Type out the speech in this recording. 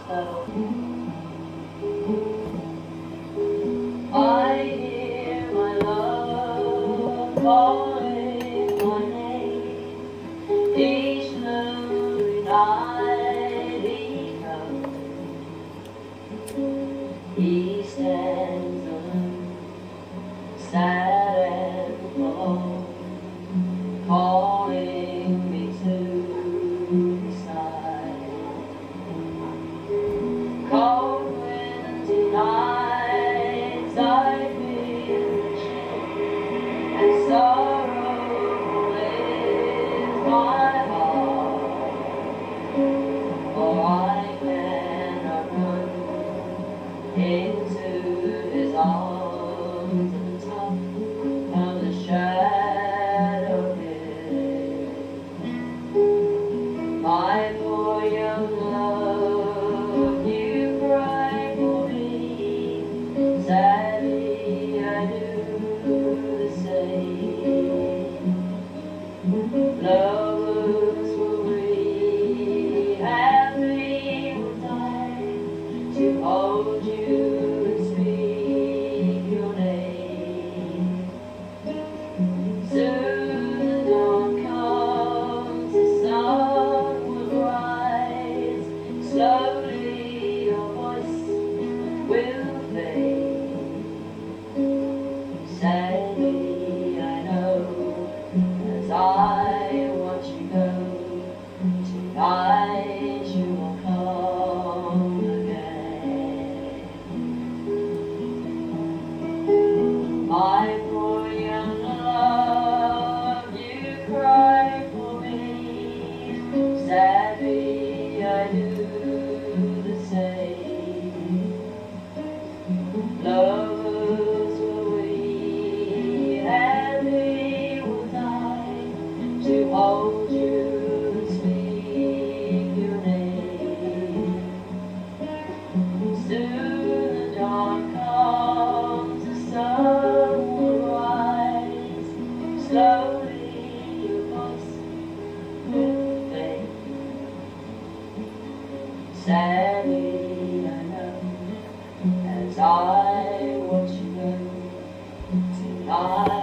I hear my love calling my name. Each lonely night he comes. He stands alone, sad and alone, calling me to his side. Cold windy nights I feel the chill, and sorrow is my heart. For I cannot run into his arms at the top of the shadow hill. My poor young love, you cry for me. Sadly I do the same. Lovers will we, happy will die, to hold you and speak your name. Soon the dawn comes, the sun will rise, slowly your voice will fade. Sadly I know, as I watch you go, tonight you will come again. My poor young love, you cry for me. Sadly I do the same. Lovers will we, and we will die, to hold you and speak your name. Soon the dawn comes, the sun will rise, slowly your voice will fade. Sadly I know, as I watch you go tonight.